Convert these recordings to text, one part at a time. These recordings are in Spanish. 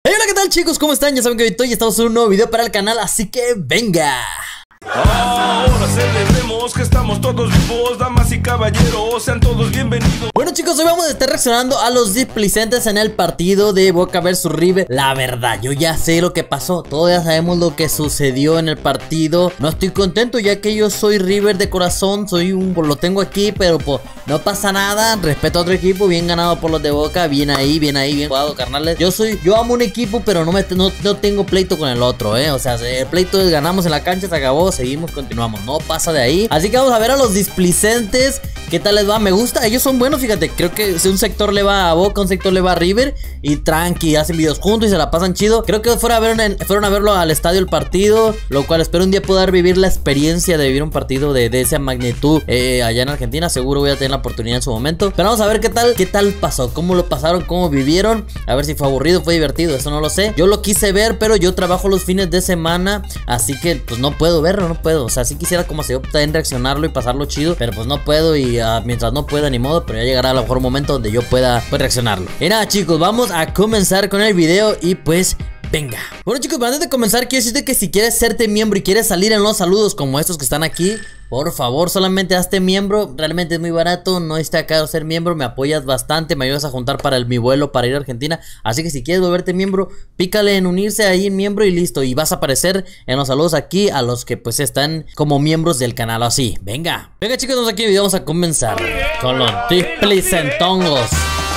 Hey, hola, ¿qué tal, chicos? ¿Cómo están? Ya saben que hoy estamos en un nuevo video para el canal, así que venga. Ahora celebremos que estamos todos vivos, damas y caballeros, sean todos bienvenidos. Bueno, chicos, hoy vamos a estar reaccionando a los displicentes en el partido de Boca vs River. La verdad, yo ya sé lo que pasó, todos ya sabemos lo que sucedió en el partido. No estoy contento ya que yo soy River de corazón, lo tengo aquí, pero pues no pasa nada. Respeto a otro equipo, bien ganado por los de Boca, bien ahí, bien jugado, carnales. Yo amo un equipo, pero no tengo pleito con el otro, O sea, el pleito es ganamos en la cancha, se acabó, seguimos, continuamos, no pasa de ahí. Así que vamos a ver a los displicentes, ¿qué tal les va? Me gusta, ellos son buenos, fíjate, creo que si un sector le va a Boca, un sector le va a River y tranqui, hacen videos juntos y se la pasan chido. Creo que fueron a verlo al estadio el partido, lo cual espero un día poder vivir la experiencia de vivir un partido de esa magnitud allá en Argentina. Seguro voy a tener la oportunidad en su momento, pero vamos a ver qué tal pasó, cómo lo pasaron, cómo vivieron, a ver si fue aburrido, fue divertido, eso no lo sé. Yo lo quise ver, pero yo trabajo los fines de semana, así que pues no puedo verlo, no puedo. O sea, sí quisiera como se yo también reaccionarlo y pasarlo chido, pero pues no puedo y mientras no pueda ni modo, pero ya llegará a lo mejor un momento donde yo pueda pues reaccionarlo. Y nada, chicos, vamos a comenzar con el video y pues venga. Bueno, chicos, antes de comenzar quiero decirte que si quieres serte miembro y quieres salir en los saludos como estos que están aquí, por favor, solamente hazte miembro. Realmente es muy barato, no está caro ser miembro. Me apoyas bastante, me ayudas a juntar para mi vuelo para ir a Argentina. Así que si quieres volverte miembro, pícale en unirse ahí en miembro y listo. Y vas a aparecer en los saludos aquí a los que pues están como miembros del canal. Así, venga. Venga, chicos, estamos aquí y vamos a comenzar con los displicentongos.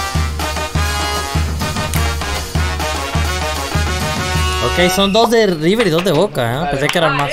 Ok, son dos de River y dos de Boca, Pensé que eran más.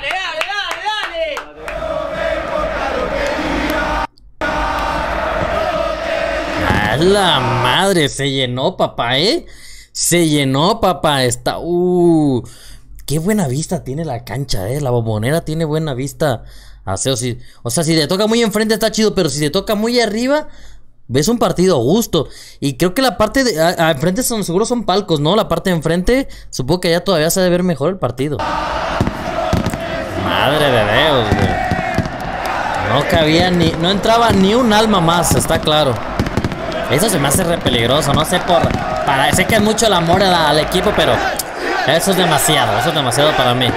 ¡A la madre! Se llenó, papá, Se llenó, papá. Está... qué buena vista tiene la cancha, La Bombonera tiene buena vista. O sea, si te toca muy enfrente está chido, pero si te toca muy arriba, ves un partido a gusto. Y creo que la parte de enfrente seguro son palcos, ¿no? La parte de enfrente, supongo que allá todavía se debe ver mejor el partido. Madre de Dios, güey. No cabía no entraba ni un alma más, está claro. Eso se me hace re peligroso, no sé sé que es mucho el amor al equipo, pero eso es demasiado para mí.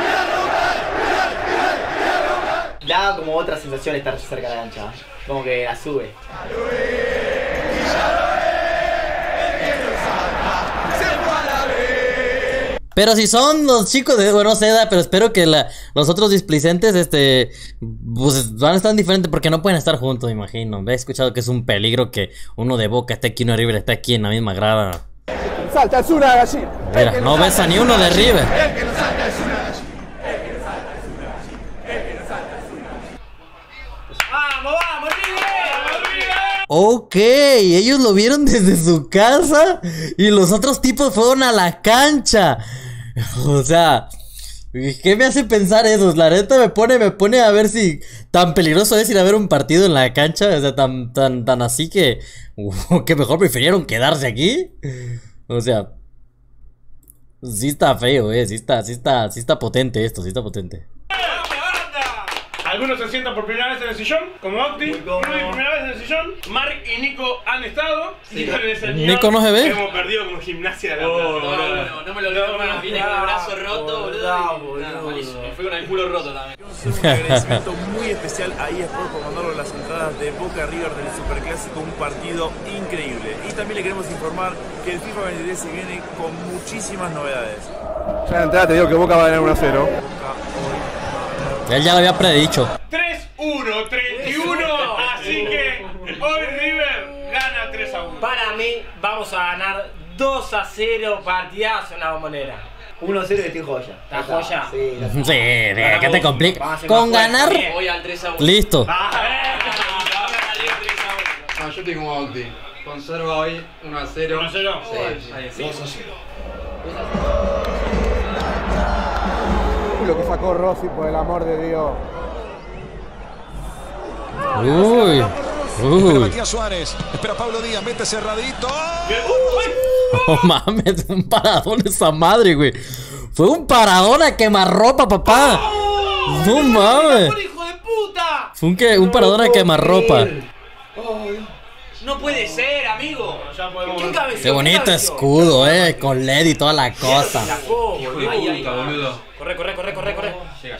Da como otra sensación estar cerca de la cancha, como que la sube. Pero si son los chicos de, bueno, no sé, pero espero que los otros displicentes, pues van a estar diferentes porque no pueden estar juntos, me imagino. He escuchado que es un peligro que uno de Boca esté aquí, uno de River esté aquí en la misma grada. Salta, es una gallina. Mira, no ves a ni uno de River. ¡Vamos, River! Ok, ellos lo vieron desde su casa y los otros tipos fueron a la cancha. O sea, ¿qué me hace pensar eso? La neta me pone a ver si tan peligroso es ir a ver un partido en la cancha. O sea, tan así que mejor prefirieron quedarse aquí. O sea, sí está feo, sí está potente esto, sí está potente. Algunos se sientan por primera vez en el sillón, como Octi. Por primera vez en el sillón. Mark y Nico han estado. Sí. Nico no se ve. Hemos perdido como Gimnasia de la Plata. No me lo digo, viene con el brazo roto, boludo. Malísimo. Me fue con el culo roto también. Un agradecimiento muy especial a eSport por mandarnos las entradas de Boca River del Superclásico, un partido increíble. Y también le queremos informar que el FIFA 23 se viene con muchísimas novedades. Ya de entrada te digo que Boca va a ganar 1-0. Él ya lo había predicho. 3-1, 31. Así que hoy River gana 3-1. Para mí, vamos a ganar 2-0, partidazo en la Bombonera. 1-0 de Team Joya. ¿La Joya? Sí. Sí, ¿qué te complica? Con ganar, Voy al 3-1. listo. No, yo estoy como Octi. Conserva hoy 1-0. 1-0. Sí. 2-0. Lo que sacó Rossi, por el amor de Dios. Espera Matías Suárez, espera Pablo Díaz, mete cerradito. No mames, un paradón esa madre, güey. Fue un paradón a quemarropa, papá. No mames. ¡Hijo de puta! Fue un paradón a quemarropa. No puede ser, amigo. Ya podemos. ¿Quién cabeció? Qué bonito ¿Quién cabeció? escudo, con LED y toda la cosa. Hijo de Ahí, puta, boludo. Corre. Llega.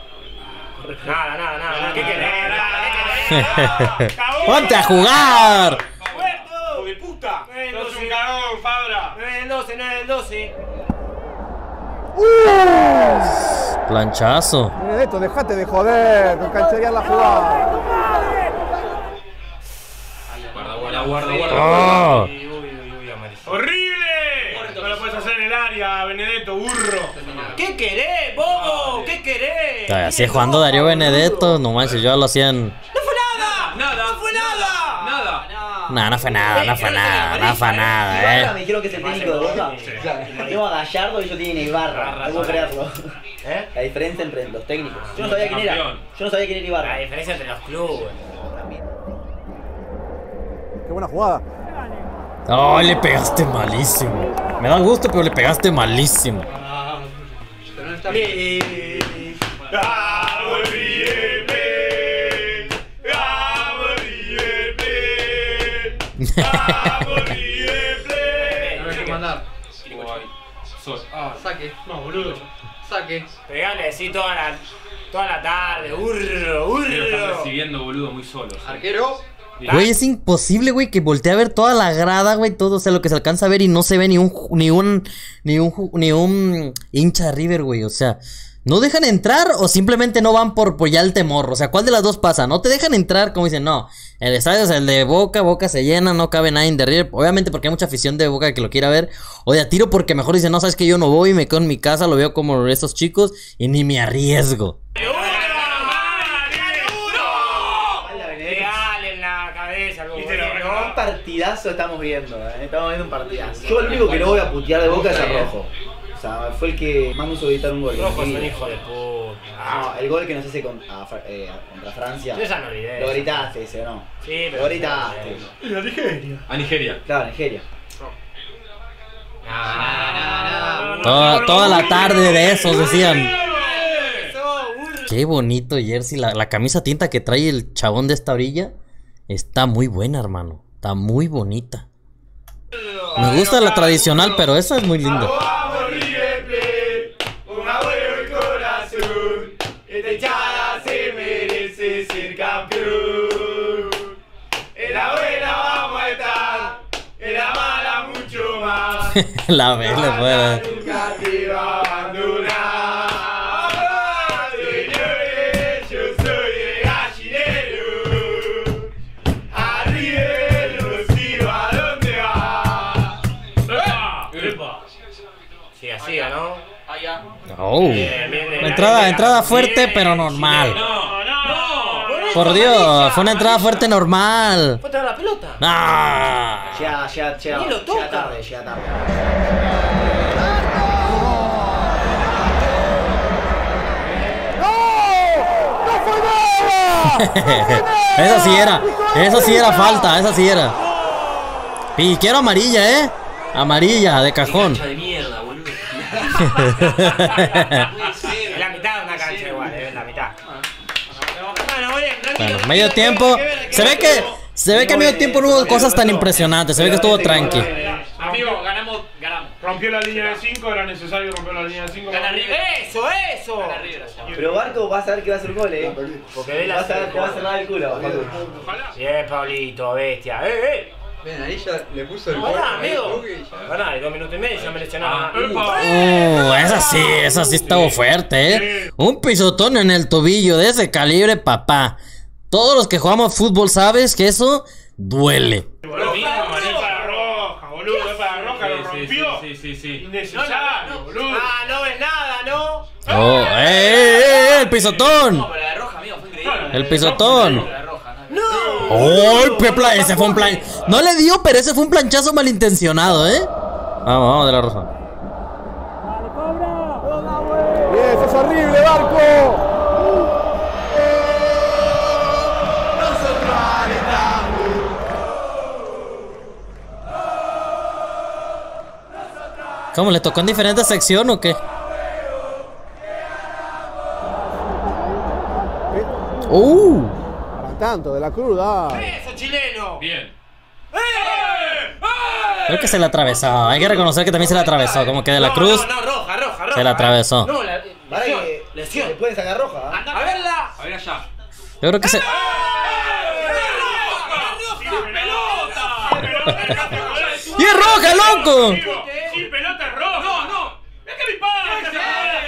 Nada. ¿Qué querés? ¡Ponte a jugar! ¡Hijo de puta! Sos un cagón, Fabra. 9 del 12. Planchazo. Benedetto, dejate de joder, con cancherear la jugada. Guarda. Oh. Uy, amarillo. ¡Horrible! No lo puedes hacer en el área, Benedetto, burro. ¿Qué querés, bobo? ¿Qué querés? Así jugando Darío Benedetto, no manches, yo lo hacían. ¡No fue nada! Nada. ¡No fue nada! No, no fue nada, Me dijeron que es el técnico de Boca. Tengo a Gallardo y yo tiene Ibarra. No puedo creerlo. La diferencia entre los técnicos. Yo no sabía quién era. Yo no sabía quién era Ibarra. La diferencia entre los clubes. Qué buena jugada. Oh, le pegaste malísimo. Me da gusto, pero le pegaste malísimo. Pero no está No hay que mandar. Saque. No, boludo. Saque. Pegale así toda la tarde. Burro. Recibiendo, boludo, muy solos. Arquero. Güey, es imposible, güey, que voltee a ver toda la grada, güey, todo, o sea, lo que se alcanza a ver y no se ve ni un hincha de River, güey, o sea, ¿no dejan entrar o simplemente no van por ya el temor? O sea, ¿cuál de las dos pasa? No te dejan entrar, como dicen, no, el estadio es el de Boca se llena, no cabe nadie de River, obviamente porque hay mucha afición de Boca que lo quiera ver, o de a tiro porque mejor dicen, no, sabes que yo no voy, me quedo en mi casa, lo veo como esos chicos y ni me arriesgo. Un partidazo estamos viendo, estamos viendo un partidazo. Yo el único que no voy a putear de Boca es el Rojo. O sea, fue el que más me hizo evitar un gol. Rojo es un hijo de puta. No, el gol que nos hace contra Francia. Yo ya no olvidé. Lo gritaste ese, ¿o no? Sí, pero. Lo gritaste. La Nigeria. A Nigeria. Claro, Nigeria. Toda la tarde de esos decían. Qué bonito jersey, la camisa tinta que trae el chabón de esta orilla. Está muy buena, hermano. Está muy bonita. Me gusta la tradicional, pero esa es muy linda. La vela fuera. Siga, ¿no? Oh. Una entrada fuerte pero normal. Por Dios, fue una entrada fuerte normal. ¿Fue a la pelota? No. Llega tarde. Eso sí era falta, esa sí era. Y quiero amarilla, amarilla, de cajón. De mierda, boludo. Es la mitad de una cancha igual, la mitad. Bueno, bien, tranquilo. Bueno, medio tiempo. Se ve que a medio tiempo no hubo cosas tan impresionantes. Se ve que estuvo tranqui. Amigo, ganamos. Rompió la línea de 5, era necesario romper la línea de 5. Gana River. ¡Eso! Pero Barco va a saber que va a hacer gol, Porque ve la. Va a saber que va a cerrar el culo. Bien, Pablito, bestia. Ven, ahí ya le puso el No, gol. pará, amigo. Pará, 2 minutos y medio ya me lesionaron. Esa sí estuvo fuerte, Un pisotón en el tobillo de ese calibre, papá. Todos los que jugamos fútbol sabes que eso duele. Lo rompió. Sí. Innecesario, boludo. No ves nada, ¿no? Oh, el pisotón. No, pero la de roja, amigo, fue increíble. El pisotón. La de roja, ¡No! ¡Oh! Ese fue un plan. No le dio, pero ese fue un planchazo malintencionado, Vamos, de la roja. Bien, eso es horrible, Barco. ¿Cómo? ¿Le tocó en diferente sección o qué? Para tanto, de la cruda. ¡Eso, chileno! Bien. Creo que se la atravesó. Hay que reconocer que también se la atravesó. Como que de la Cruz. No, roja. Se la atravesó. No, Lesión. Le pueden sacar roja. A verla. A ver allá. Yo creo que se. ¡Y es roja, loco! Sin pelota es roja. No. Es que mi padre.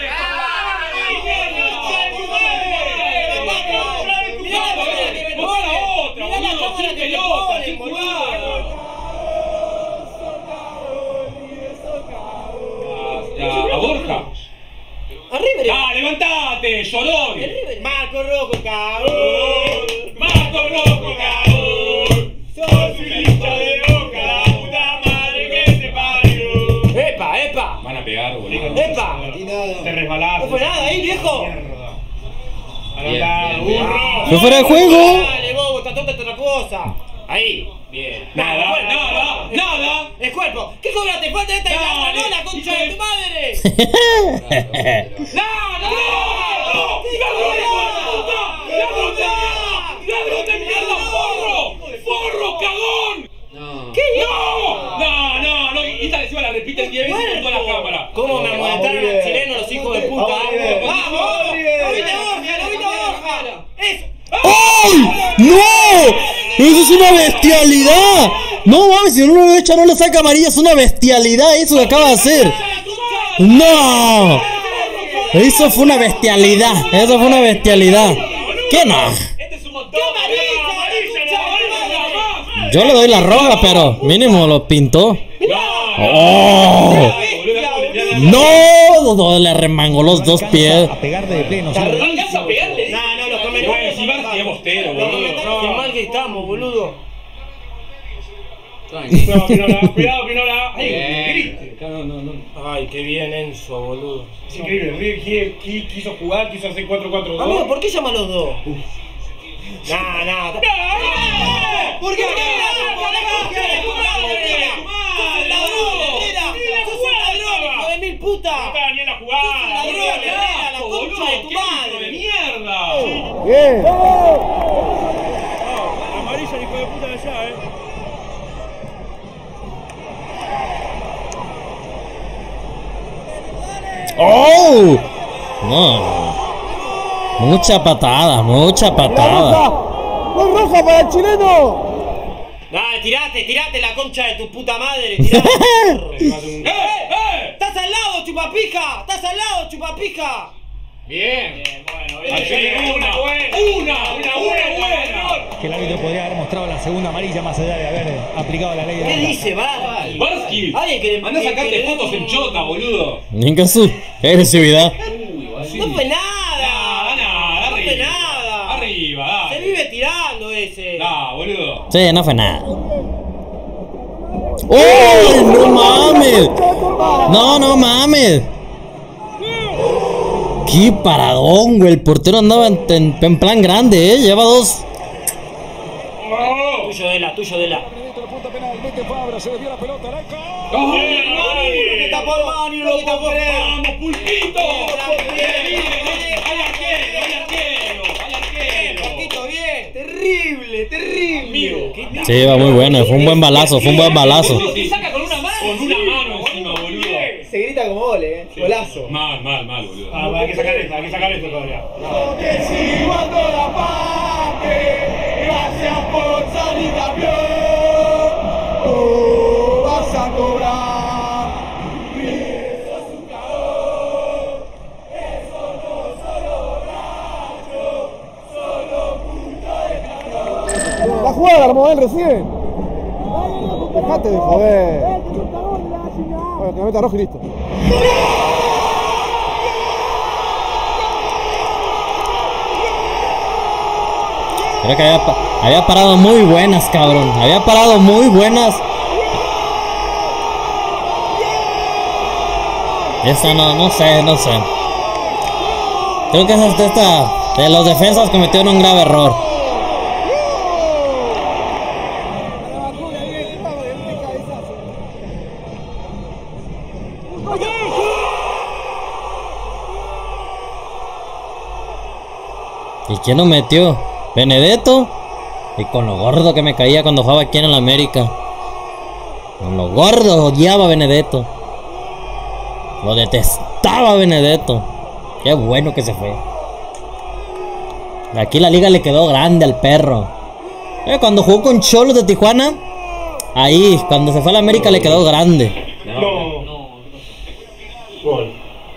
A Borja. Arriba. ¡Ah, levantate, llorón! Marco Rojo, cabrón. ¡Marco Rojo, cabrón! Sos un hincha de Boca, la puta madre que te parió. ¡Epa! Van a pegar, boludo. ¡Epa! Te resbalaste. No fue nada ahí, viejo. Anotá, burro. ¡Fue fuera de juego! Dale, bobo, está tonta otra cosa. Ahí. Bien. Nada. Es cuerpo. ¿Qué cobraste? Falta esta y la la concha de tu madre. ¡Ladrón de mierda, forro, cagón! ¿Qué? No, y esta encima la repiten 10 veces con toda la cámara. ¿Cómo me amonestaron al chileno los hijos de puta? ¡Vamos! ¡Lo viste Borja! ¡Eso! ¡Ay! ¡No! ¡Eso es una bestialidad! No mames, si no lo echa, no le saca amarilla. Es una bestialidad eso que acaba de hacer. ¡No! Eso fue una bestialidad. ¿Qué no? Yo le doy la roja, pero mínimo lo pintó. ¡Oh! ¡No! Le remangó los dos pies. A pegarle de pleno. ¿Alcanza a pegarle? No, los comentarios. Qué mal que estamos, boludo. Cuidado, Pinola. Ay, qué bien Enzo, boludo. Es increíble. River quiso jugar, quiso hacer 4-4-2. Amigo, ¿por qué llama a los dos? ¿Por qué? ¡Hijo de mil puta! No estaba ni en la jugada. ¡La concha de tu madre! ¡Mierda! Bien. Amarilla, hijo de puta de allá, ¡Oh! No. Mucha patada. ¡No es roja para el chileno! Dale, tirate la concha de tu puta madre, tirate. ¡Estás al lado, chupapija! Bien. Una buena. Que el árbitro podría haber mostrado la segunda amarilla más allá de haber aplicado la ley de la ¿Qué dice, Barsky? Andá a sacarte fotos en chota, boludo. Ninkazú, qué agresividad. No fue nada. Arriba, dale. Se vive tirando ese. Boludo. Sí, no fue nada. ¡Oh! ¡No mames! ¡No mames! ¡Qué paradón, güey! El portero andaba en plan grande, Lleva dos. Tuyo de la. Se le dio la pelota, ¡Que tapó el Mani! ¡Lo tapó! ¡Vamos, Pulpito! Bien, terrible. Sí, va muy bueno, fue un buen balazo. Se saca con una mano encima, boludo. Se grita como gol, golazo. Mal, boludo. Hay que sacar esto todavía. Que sigo a toda parte, gracias por salir campeón. Vas a cobrar. Eso es un calor. Eso no solo rayo, solo punta de calor. La jugada armó él recién. Dejate de joder. Bueno, que me meta rojo y listo. Creo que había parado muy buenas, cabrón. Había parado muy buenas. Esa no sé. Creo que esta de los defensas cometieron un grave error. ¿Y quién lo metió? Benedetto. Y con lo gordo que me caía cuando jugaba aquí en el América. Lo gordo, odiaba a Benedetto. Lo detestaba a Benedetto. Qué bueno que se fue. Aquí la liga le quedó grande al perro. Cuando jugó con Cholos de Tijuana, ahí, cuando se fue a la América le quedó grande. No. Gol.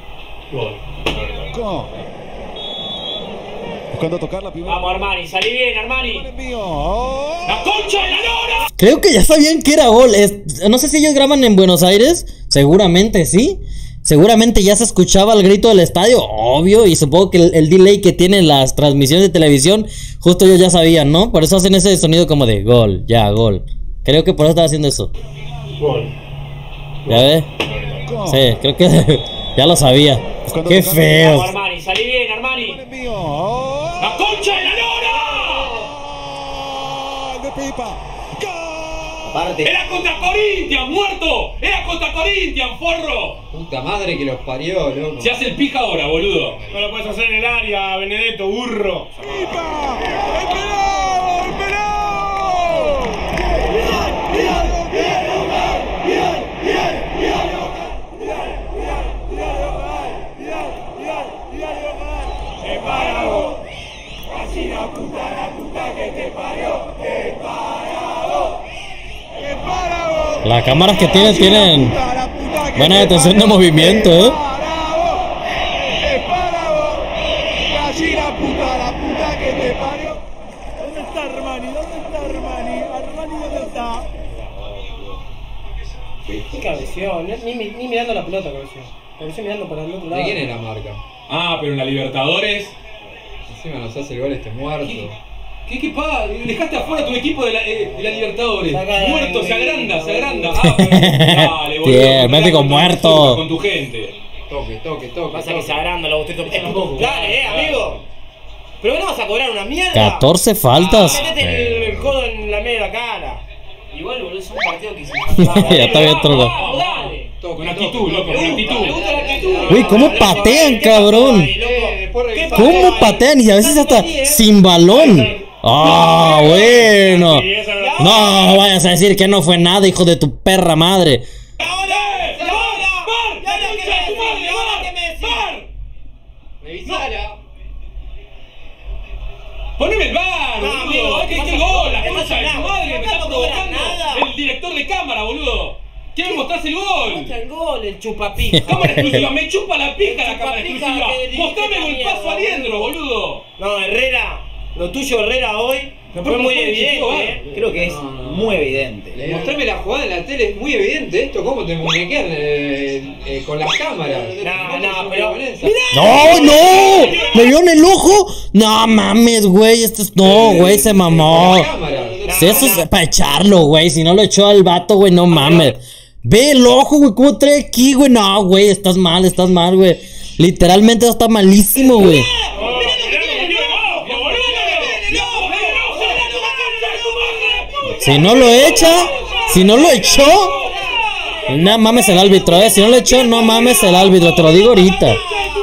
¿Cómo? Buscando tocar la primera. Vamos, Armani, salí bien, Armani. ¡La concha de la lora! Creo que ya sabían que era gol. No sé si ellos graban en Buenos Aires. Seguramente sí. Seguramente ya se escuchaba el grito del estadio, obvio. Y supongo que el delay que tienen las transmisiones de televisión, justo ellos ya sabían, ¿no? Por eso hacen ese sonido como de gol, ya, gol. Creo que por eso estaba haciendo eso. Gol. ¿Ya ves? Sí, creo que ya lo sabía. Qué feo. Vamos, Armani, salí bien, Armani. ¡La concha de la lora! ¡De Pipa! Aparte. ¡Era contra Corinthians, muerto! ¡Era contra Corinthians, forro! Puta madre que los parió, loco. Se hace el pija ahora, boludo. No lo puedes hacer en el área, Benedetto, burro. ¡Pipa! ¡Esperado! ¡Esperado! Las cámaras que tienen buena detención de movimiento, Gallina puta, la puta que te parió. ¿Dónde está Armani? ¿Dónde está Armani? Armani, ¿dónde está? ¿Qué cabeció? Ni mirando la pelota cabeció. Cabeció mirando para el otro lado. ¿De quién es la marca? Ah, pero en la Libertadores. Encima nos hace el gol este muerto. ¿Qué paga? Dejaste afuera tu equipo de la Libertadores. Saca Muerto, de- se agranda. Ah, pero dale, boludo. Bien, México muerto. Con tu gente. Toque. Pasa que se agranda la bosteta. Dale, amigo. Pero no vas a cobrar una mierda. 14 faltas. Métete el codo en la media de la cara. Igual, boludo, es un partido que se... Ya está bien, trono. Dale. Con actitud, loco, con actitud. Me gusta la actitud. Uy, ¿cómo patean, cabrón? ¿Cómo patean? Y a veces hasta sin balón. Ah, bueno. No vayas a decir que no fue nada, hijo de tu perra madre. Poneme el bar, No, amigo, boludo. ¿Qué gol? La concha de tu madre me Acá está no cobran provocando. nada. El director de cámara, boludo. Quiero mostrarse el gol. Muestra el gol, el chupapija. Cámara exclusiva, me chupa la pija la cámara Chupapija exclusiva. que dirige Mostrame esta golpazo mierda, a Liendro, boludo. No, Herrera. Lo tuyo, Herrera, hoy fue muy evidente, Creo que es muy evidente. Mostrame la jugada en la tele, es muy evidente esto. ¿Cómo te muñequean con las cámaras? No, pero... ¡No! ¿Me vio en el ojo? No mames, güey. Esto es. No, güey, se mamó. Si eso es para echarlo, güey. Si no lo echó al vato, güey, no mames. Ve el ojo, güey. ¿Cómo trae aquí, güey? No, güey, estás mal, güey. Literalmente está malísimo, güey. Si no lo echa, si no lo echó, no mames el árbitro, si no lo echó, no mames el árbitro, te lo digo ahorita.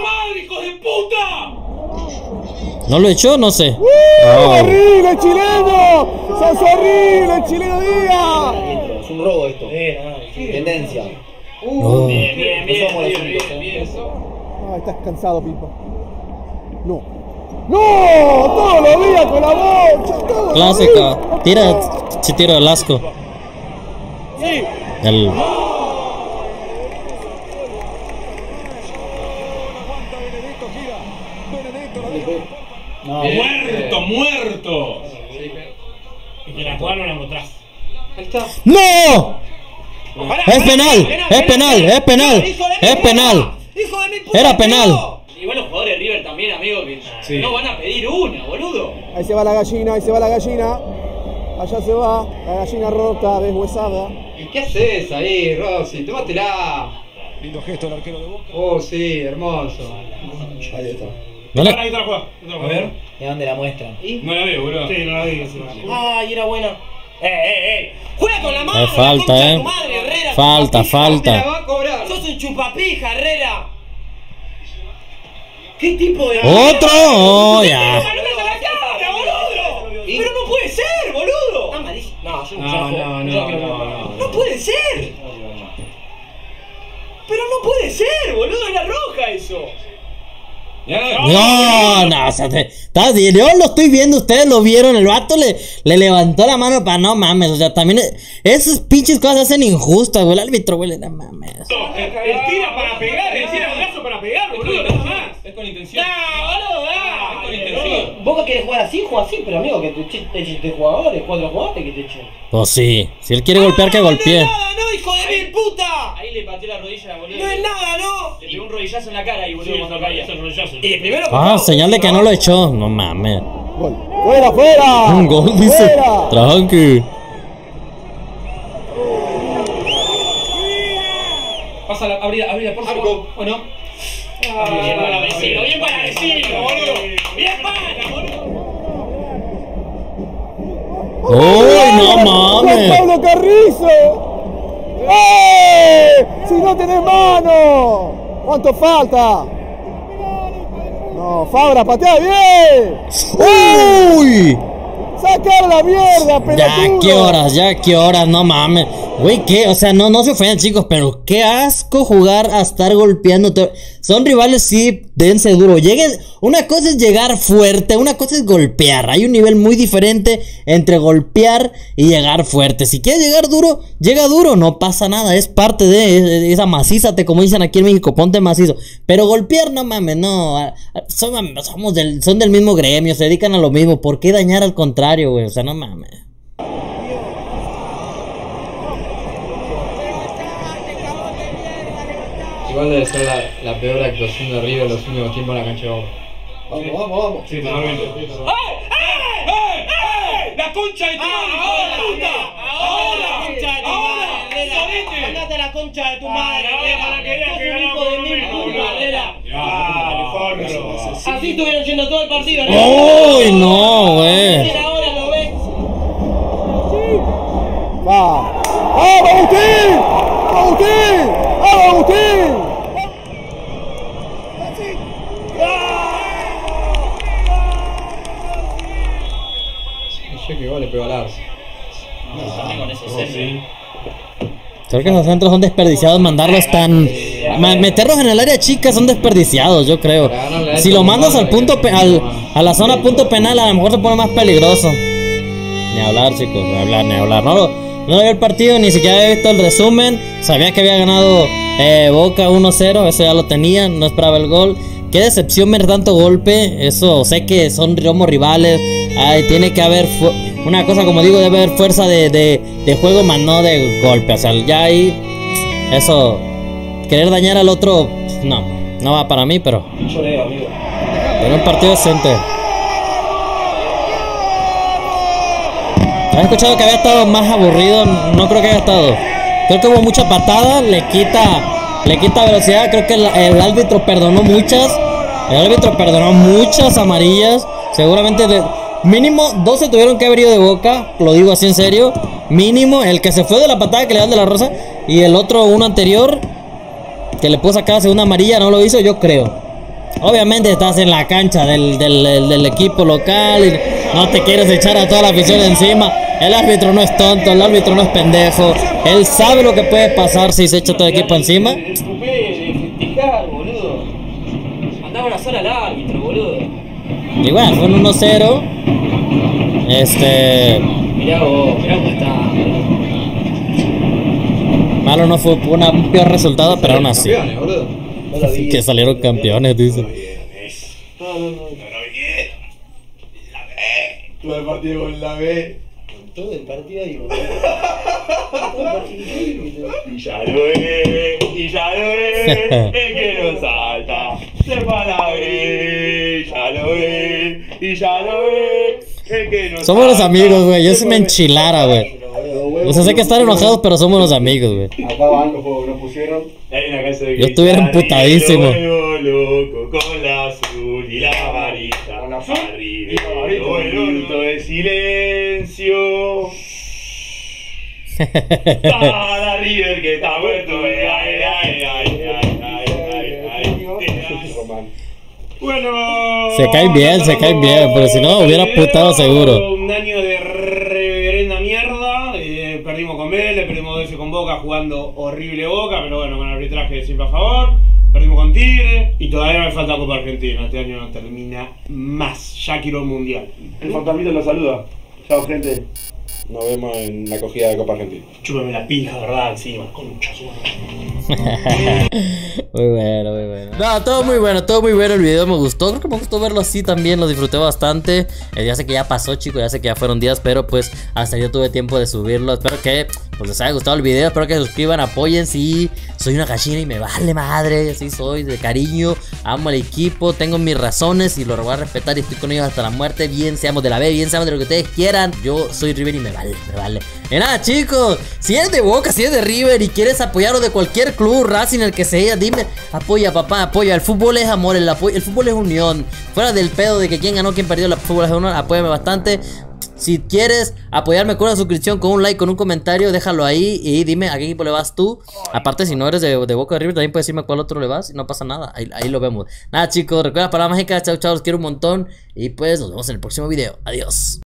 ¿No lo echó? No sé. ¡Horrible, chileno! ¡Sos horrible, chileno Díaz! Es un robo esto. Tendencia. No. Bien, somos los únicos, Ah, estás cansado, Pipa. No. ¡No! ¡Todos los días con la bocha! ¡Todos los Clásica. días! Tira, si tiro el asco. Sí. El... Muerto. Y que la jugada no la mostrás. Ahí está. ¡No! Es penal, es penal, es penal, es penal. ¡Hijo de mi puta! Era penal. Igual los jugadores de River también, amigo, que no van a pedir una, boludo. Ahí se va la gallina, ahí se va la gallina. Allá se va, la gallina rota, deshuesada. ¿Y qué haces ahí, Rossi? Tómatela. Lindo gesto el arquero de Boca. Oh, sí, hermoso. Ahí está. ¿Dónde? Ahí está la jugada. A ver. ¿De dónde la muestran? No la veo, boludo. Sí, no la vi. Sí. ¡Ay, era buena! ¡Juega con la mano! Es falta, la concha de eh. tu madre, Herrera, Falta, chupapija! Te la falta. va a cobrar. ¡Sos un chupapija, Herrera! ¿Qué tipo de... ¡Otro! Oh, ya. ¡No me la cara, boludo! ¡Pero no puede ser, boludo! Está malísimo. No, ¡No puede ser! ¡Pero no puede ser, boludo! ¡Era roja eso! No, o sea, yo lo estoy viendo, ustedes lo vieron, el vato le levantó la mano para no mames, o sea, también esas pinches cosas hacen injustas, güey, el árbitro, güey, no mames. Él tira para pegar, él tira el brazo para pegar, boludo, nada más. Es con intención. Es con intención. Vos querés jugar así, juega así, pero amigo, que te echen jugadores, 4 jugadores que te echen. Pues sí, si él quiere golpear, que golpee. ¡No es nada, no, hijo de mil puta! Ahí le pateé la rodilla, boludo. ¡No es nada, no! Le pegó un rodillazo en la cara y boludo cuando caía. Y primero. Ah, señal de que no lo echó, no mames. ¡Fuera, fuera! Un gol, dice. ¡Fuera! Tranqui. Pásala, abrila, por favor. ¿O no? Bien para vecino, boludo. Bien para, boludo. ¡Uy, no ¡Juan mames! Pablo Carrizo! ¡Eh! ¡Si no tenés mano! ¿Cuánto falta? No, Fabra, patea bien. ¡Uy! ¡Sacar la mierda, pelotudo! Ya qué horas, no mames. Güey, ¿qué? O sea, no se ofendan, chicos, pero qué asco jugar a estar golpeándote. Son rivales, sí, dense duro. Una cosa es llegar fuerte, una cosa es golpear. Hay un nivel muy diferente entre golpear y llegar fuerte. Si quieres llegar duro, llega duro, no pasa nada. Es parte de esa macízate, como dicen aquí en México, ponte macizo. Pero golpear, no mames, no. Son del mismo gremio, se dedican a lo mismo. ¿Por qué dañar al contrario, güey? O sea, no mames. Igual debe ser la peor actuación de River en los últimos tiempos en la cancha de Boca. Vamos. Sí, totalmente. ¡La concha de tu madre! ¡Ahora! ¡Andate a la concha de tu madre! ¡Hijo de mil putas! Así estuvieron yendo todo el partido, ¿no? ¡Uy, no, güey! Ahora lo ves. ¡Va! ¡Vamos, Agustín! ¡Agustín! ¡Vamos, Agustín! Yo que igual le pegó al arce. Creo que esos centros son desperdiciados, mandarlos tan... meterlos en el área chica son desperdiciados, yo creo. Si lo mandas al punto a la zona punto penal, a lo mejor se pone más peligroso. Ni hablar, chicos, ni hablar. No vi el partido, ni siquiera había visto el resumen. Sabía que había ganado Boca 1-0, eso ya lo tenía, no esperaba el gol. Qué decepción ver tanto golpe, eso sé que somos rivales. Tiene que haber una cosa, como digo, debe haber fuerza de juego, más no de golpe. O sea, ya ahí, eso, querer dañar al otro, no va para mí, pero era un partido decente. ¿Has escuchado que había estado más aburrido? No creo que haya estado. Creo que hubo mucha patada, le quita velocidad. Creo que el árbitro perdonó muchas. El árbitro perdonó muchas amarillas. Seguramente mínimo 12 tuvieron que haber ido de Boca. Lo digo así en serio. Mínimo el que se fue de la patada que le dan de la Rosa. Y el otro, uno anterior, que le pudo sacar la segunda amarilla, no lo hizo, yo creo. Obviamente estás en la cancha del equipo local y no te quieres echar a toda la afición encima. El árbitro no es tonto, el árbitro no es pendejo. Él sabe lo que puede pasar si se echa todo el equipo encima. Andaba a abrazar al árbitro, boludo. Y bueno, fue un 1-0. Mirá vos cómo está. Malo no fue un peor resultado, pero aún así. Que salieron campeones, dice. Todo el partido con la B. Todo el partido ahí, Y ya lo ve, el que no salta, se va a la B, ya lo ve, y ya lo ve, el que no somos los amigos, güey, yo sí me enchilara, güey. O sea, sé que están enojados, pero somos los amigos, güey. Acá van los juegos que nos pusieron. Yo estuviera emputadísimo. Loco con la azul y la amarilla. Arriba, el minuto de silencio. Para River que está muerto. Bueno. Se caen bien, pero si no hubiera putado seguro. Un año de reverenda mierda. veces con Boca, jugando horrible Boca, pero bueno, con el arbitraje siempre a favor. Perdimos con Tigre y todavía me falta Copa Argentina. Este año no termina más. Ya quiero el Mundial. El fantasmita lo saluda. Chao, gente. Nos vemos en la acogida de Copa Argentina. Chúpame la pija, ¿verdad? Encima, concha su Muy bueno, muy bueno. No, todo muy bueno el video, me gustó. Creo que me gustó verlo así también, lo disfruté bastante. Ya sé que ya pasó, chicos, ya sé que ya fueron días, pero pues hasta yo tuve tiempo de subirlo. Espero que pues les haya gustado el video, espero que se suscriban, apoyen. Sí, soy una gallina y me vale madre, así soy, de cariño, amo al equipo, tengo mis razones y lo voy a respetar y estoy con ellos hasta la muerte. Bien seamos de la B, bien seamos de lo que ustedes quieran. Yo soy River y me vale. Y nada, chicos, si eres de Boca, si eres de River y quieres apoyarlo de cualquier club, Racing, el que sea, dime, apoya, papá, apoya. El fútbol es amor, el fútbol es unión. Fuera del pedo de que quién ganó, quién perdió, el fútbol es unión, apóyame bastante. Si quieres apoyarme con una suscripción, con un like, con un comentario, déjalo ahí y dime a qué equipo le vas tú. Aparte, si no eres de Boca de River, también puedes decirme a cuál otro le vas y no pasa nada, ahí lo vemos. Nada, chicos, recuerda palabras mágicas, chao, los quiero un montón y pues nos vemos en el próximo video. Adiós.